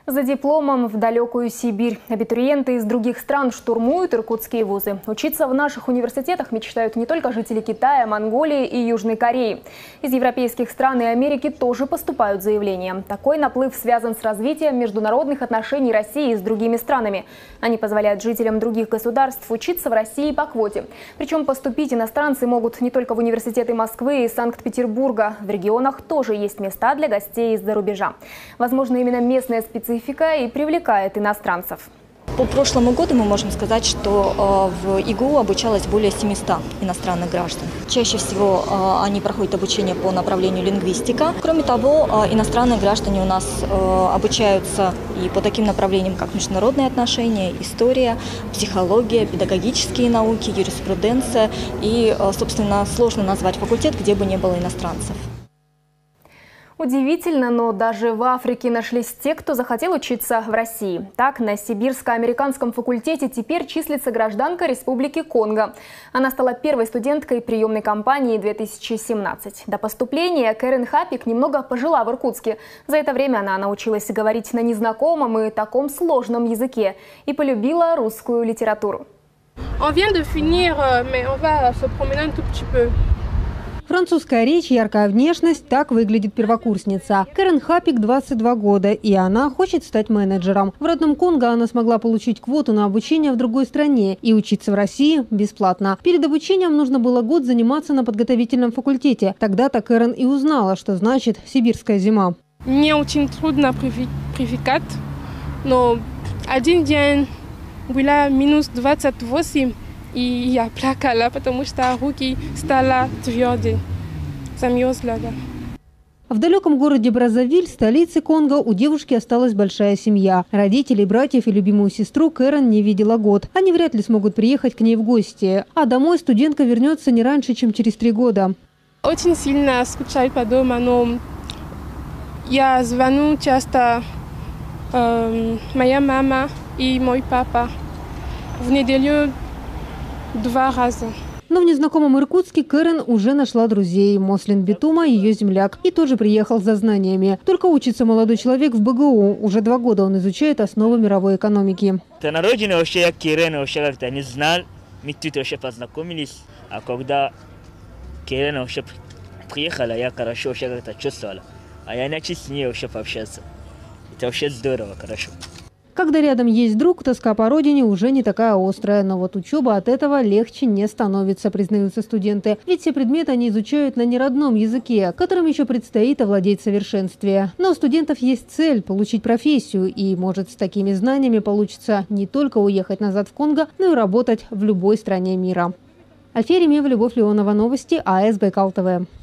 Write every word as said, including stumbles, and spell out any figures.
За дипломом в далекую Сибирь. Абитуриенты из других стран штурмуют иркутские вузы. Учиться в наших университетах мечтают не только жители Китая, Монголии и Южной Кореи. Из европейских стран и Америки тоже поступают заявления. Такой наплыв связан с развитием международных отношений России с другими странами. Они позволяют жителям других государств учиться в России по квоте. Причем поступить иностранцы могут не только в университеты Москвы и Санкт-Петербурга. В регионах тоже есть места для гостей из-за рубежа. Возможно, именно местная специфика и привлекает иностранцев. По прошлому году мы можем сказать, что в ИГУ обучалось более семисот иностранных граждан. Чаще всего они проходят обучение по направлению лингвистика. Кроме того, иностранные граждане у нас обучаются и по таким направлениям, как международные отношения, история, психология, педагогические науки, юриспруденция. И, собственно, сложно назвать факультет, где бы не было иностранцев. Удивительно, но даже в Африке нашлись те, кто захотел учиться в России. Так, на Сибирско-американском факультете теперь числится гражданка Республики Конго. Она стала первой студенткой приемной кампании две тысячи семнадцать. До поступления Кэрен Хапик немного пожила в Иркутске. За это время она научилась говорить на незнакомом и таком сложном языке и полюбила русскую литературу. Французская речь, яркая внешность – так выглядит первокурсница. Кэрен Хапик двадцать два года, и она хочет стать менеджером. В родном Конго она смогла получить квоту на обучение в другой стране и учиться в России бесплатно. Перед обучением нужно было год заниматься на подготовительном факультете. Тогда-то Кэрен и узнала, что значит сибирская зима. Мне очень трудно привыкать, но один день было минус двадцать восемь. И я плакала, потому что руки стали твердые. Замерзла, да. В далеком городе Браззавиль, столице Конго, у девушки осталась большая семья. Родителей, братьев и любимую сестру Кэрен не видела год. Они вряд ли смогут приехать к ней в гости. А домой студентка вернется не раньше, чем через три года. Очень сильно скучаю по дому, но я звоню часто э, моя мама и мой папа в неделю. Два раза. Но в незнакомом Иркутске Кэрен уже нашла друзей. Мослин Битума – ее земляк. И тоже приехал за знаниями. Только учится молодой человек в БГУ. Уже два года он изучает основы мировой экономики. На родине вообще я Кэрен вообще как-то не знал. Мы тут вообще познакомились. А когда Кэрен вообще приехала, я хорошо вообще как-то чувствовала. А я начал с ней вообще пообщаться. Это вообще здорово, хорошо. Когда рядом есть друг, тоска по родине уже не такая острая. Но вот учеба от этого легче не становится, признаются студенты. Ведь все предметы они изучают на неродном языке, которым еще предстоит овладеть в совершенстве. Но у студентов есть цель – получить профессию. И, может, с такими знаниями получится не только уехать назад в Конго, но и работать в любой стране мира. Альфия Ремева, Любовь Леонова, новости АЭС Байкал ТВ.